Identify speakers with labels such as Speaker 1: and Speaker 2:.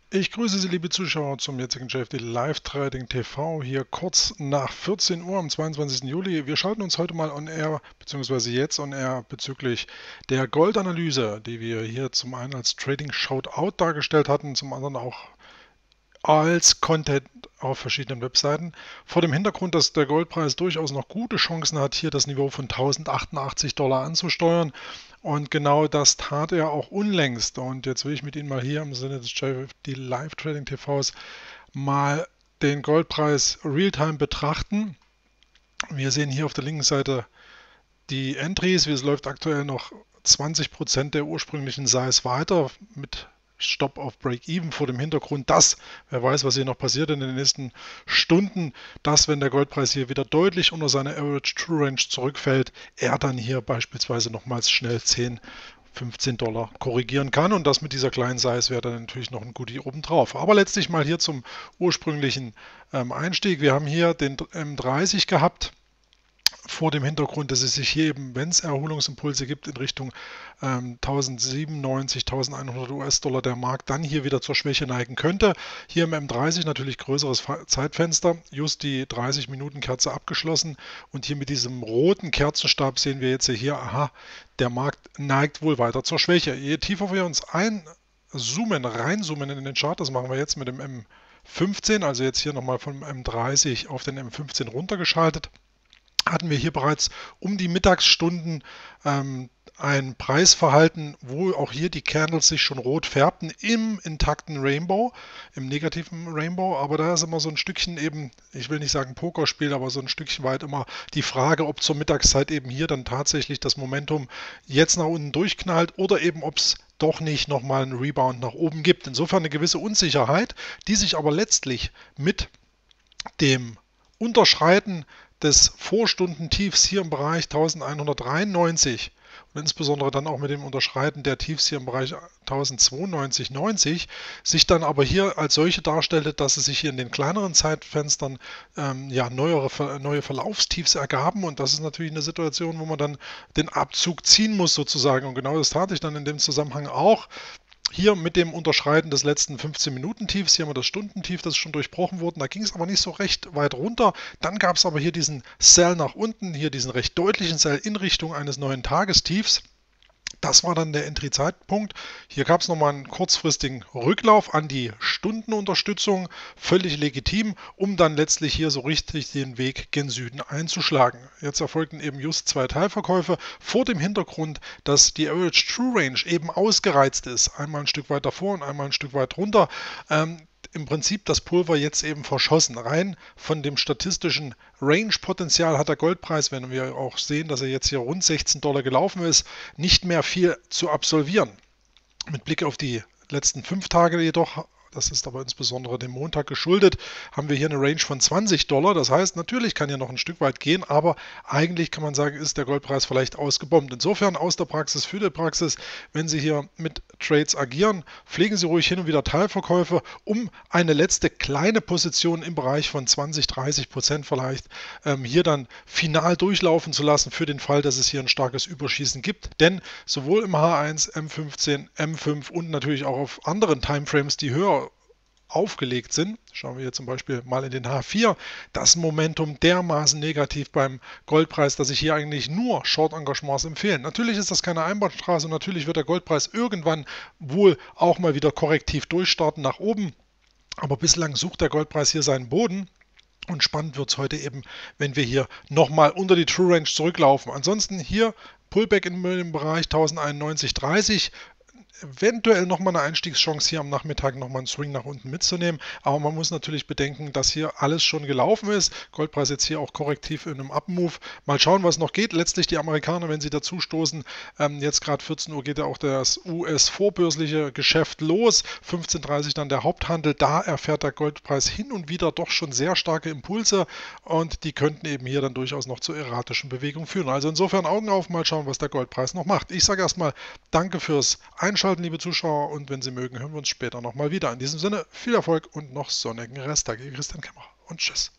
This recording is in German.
Speaker 1: Ich grüße Sie, liebe Zuschauer, zum jetzigen JFD Live Trading TV, hier kurz nach 14 Uhr am 22. Juli. Wir schalten uns heute mal on air, beziehungsweise jetzt on air, bezüglich der Goldanalyse, die wir hier zum einen als Trading Shoutout dargestellt hatten, zum anderen auch als Content auf verschiedenen Webseiten. Vor dem Hintergrund, dass der Goldpreis durchaus noch gute Chancen hat, hier das Niveau von 1088 Dollar anzusteuern. Und genau das tat er auch unlängst. Und jetzt will ich mit Ihnen mal hier im Sinne des JFD Live Trading TVs mal den Goldpreis Realtime betrachten. Wir sehen hier auf der linken Seite die Entries. Es läuft aktuell noch 20% der ursprünglichen Size weiter mit Stop auf Break-Even vor dem Hintergrund, dass, wer weiß, was hier noch passiert in den nächsten Stunden, dass, wenn der Goldpreis hier wieder deutlich unter seine Average True Range zurückfällt, er dann hier beispielsweise nochmals schnell 10, 15 Dollar korrigieren kann, und das mit dieser kleinen Size wäre dann natürlich noch ein Goodie obendrauf. Aber letztlich mal hier zum ursprünglichen Einstieg. Wir haben hier den M30 gehabt, vor dem Hintergrund, dass es sich hier eben, wenn es Erholungsimpulse gibt in Richtung 1097, 1100 US-Dollar der Markt dann hier wieder zur Schwäche neigen könnte. Hier im M30 natürlich größeres Zeitfenster, just die 30-Minuten-Kerze abgeschlossen, und hier mit diesem roten Kerzenstab sehen wir jetzt hier, aha, der Markt neigt wohl weiter zur Schwäche. Je tiefer wir uns reinzoomen in den Chart, das machen wir jetzt mit dem M15, also jetzt hier nochmal vom M30 auf den M15 runtergeschaltet, hatten wir hier bereits um die Mittagsstunden ein Preisverhalten, wo auch hier die Candles sich schon rot färbten im intakten Rainbow, im negativen Rainbow. Aber da ist immer so ein Stückchen eben, ich will nicht sagen Pokerspiel, aber so ein Stückchen weit immer die Frage, ob zur Mittagszeit eben hier dann tatsächlich das Momentum jetzt nach unten durchknallt oder eben ob es doch nicht nochmal einen Rebound nach oben gibt. Insofern eine gewisse Unsicherheit, die sich aber letztlich mit dem Unterschreiten des Vorstundentiefs hier im Bereich 1193 und insbesondere dann auch mit dem Unterschreiten der Tiefs hier im Bereich 1092,90 sich dann aber hier als solche darstellte, dass es sich hier in den kleineren Zeitfenstern ja, neue Verlaufstiefs ergaben, und das ist natürlich eine Situation, wo man dann den Abzug ziehen muss sozusagen, und genau das tat ich dann in dem Zusammenhang auch. Hier mit dem Unterschreiten des letzten 15-Minuten-Tiefs, hier haben wir das Stundentief, das ist schon durchbrochen worden, da ging es aber nicht so recht weit runter. Dann gab es aber hier diesen Sell nach unten, hier diesen recht deutlichen Sell in Richtung eines neuen Tagestiefs. Das war dann der Entry-Zeitpunkt. Hier gab es nochmal einen kurzfristigen Rücklauf an die Stundenunterstützung, völlig legitim, um dann letztlich hier so richtig den Weg gen Süden einzuschlagen. Jetzt erfolgten eben just zwei Teilverkäufe vor dem Hintergrund, dass die Average True Range eben ausgereizt ist. Einmal ein Stück weit davor und einmal ein Stück weit runter. Im Prinzip das Pulver jetzt eben verschossen. Rein von dem statistischen Range-Potenzial hat der Goldpreis, wenn wir auch sehen, dass er jetzt hier rund 16 Dollar gelaufen ist, nicht mehr viel zu absolvieren. Mit Blick auf die letzten 5 Tage jedoch, das ist aber insbesondere dem Montag geschuldet, haben wir hier eine Range von 20 Dollar. Das heißt, natürlich kann hier noch ein Stück weit gehen, aber eigentlich kann man sagen, ist der Goldpreis vielleicht ausgebombt. Insofern aus der Praxis für die Praxis, wenn Sie hier mit Trades agieren, pflegen Sie ruhig hin und wieder Teilverkäufe, um eine letzte kleine Position im Bereich von 20-30% vielleicht hier dann final durchlaufen zu lassen für den Fall, dass es hier ein starkes Überschießen gibt. Denn sowohl im H1, M15, M5 und natürlich auch auf anderen Timeframes, die höher aufgelegt sind, schauen wir hier zum Beispiel mal in den H4, das Momentum dermaßen negativ beim Goldpreis, dass ich hier eigentlich nur Short-Engagements empfehlen. Natürlich ist das keine Einbahnstraße und natürlich wird der Goldpreis irgendwann wohl auch mal wieder korrektiv durchstarten nach oben, aber bislang sucht der Goldpreis hier seinen Boden. Und spannend wird es heute eben, wenn wir hier nochmal unter die True Range zurücklaufen. Ansonsten hier Pullback in dem Bereich 1091,30. Eventuell nochmal eine Einstiegschance hier am Nachmittag nochmal einen Swing nach unten mitzunehmen. Aber man muss natürlich bedenken, dass hier alles schon gelaufen ist. Goldpreis jetzt hier auch korrektiv in einem Up-Move. Mal schauen, was noch geht. Letztlich die Amerikaner, wenn sie dazu stoßen, jetzt gerade 14 Uhr geht ja auch das US-vorbörsliche Geschäft los. 15:30 dann der Haupthandel. Da erfährt der Goldpreis hin und wieder doch schon sehr starke Impulse, und die könnten eben hier dann durchaus noch zu erratischen Bewegungen führen. Also insofern Augen auf, mal schauen, was der Goldpreis noch macht. Ich sage erstmal danke fürs Einschalten, liebe Zuschauer, und wenn Sie mögen, hören wir uns später nochmal wieder. In diesem Sinne, viel Erfolg und noch sonnigen Resttag. Ihr Christian Kämmerer und tschüss.